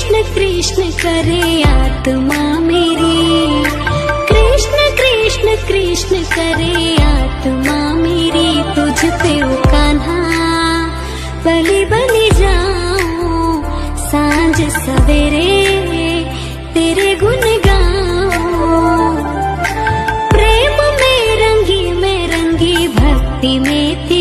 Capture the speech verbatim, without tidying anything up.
कृष्ण कृष्ण करे आत्मा मेरी, कृष्ण कृष्ण कृष्ण करे आत्मा मेरी। तुझ पे ओ कान्हा बलि बलि जाऊं, सांझ सवेरे तेरे गुण गाऊं। प्रेम में रंगी मैं रंगी, भक्ति में